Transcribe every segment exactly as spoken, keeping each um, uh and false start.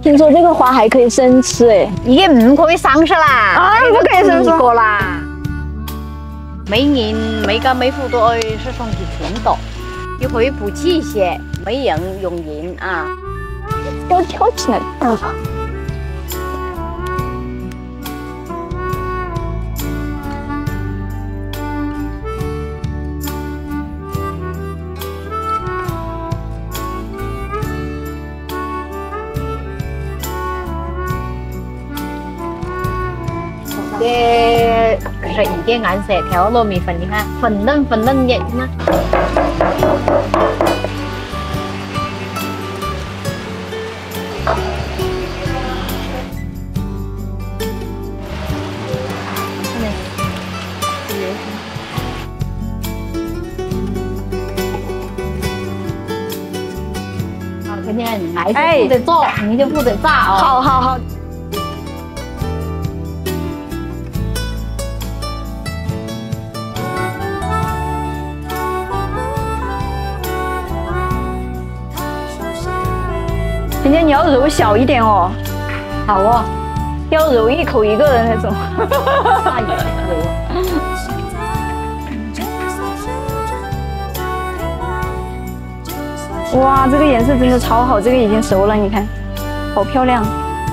听说这个花还可以生吃哎， 也唔可以生吃啦， 啊，不可以生吃过啦。每年每家每户都愛是送幾錢度，又可以補氣血，美人用鹽啊。 要跳起来！啊！ 嘅十二嘅顏色條糯米粉，你看粉嫩粉嫩嘅，看。好，今天还是不得做，你就不得炸哦。 好好好。今天你要揉小一点哦。 好哦， 要揉一口一个的那种。 那也揉。 哇，这个颜色真的超好，这个已经熟了，你看，好漂亮。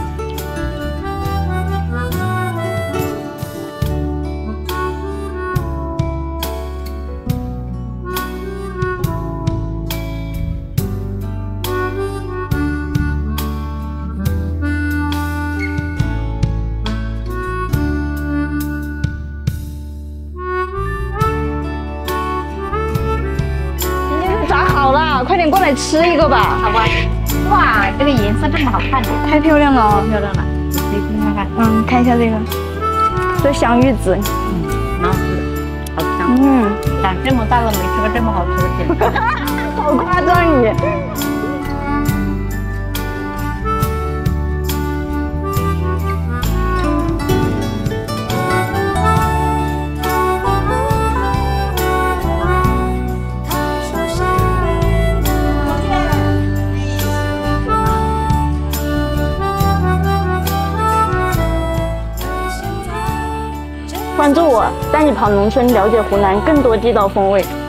快点过来吃一个吧， 好吧。哇，这个颜色这么好看， 太漂亮了， 太漂亮了。你看看， 嗯，看一下这个，这香芋子， 嗯，蛮好吃的，好香。嗯，长这么大了没吃过这么好吃的甜品。 好夸张你。关注我，带你跑农村，了解湖南更多地道风味。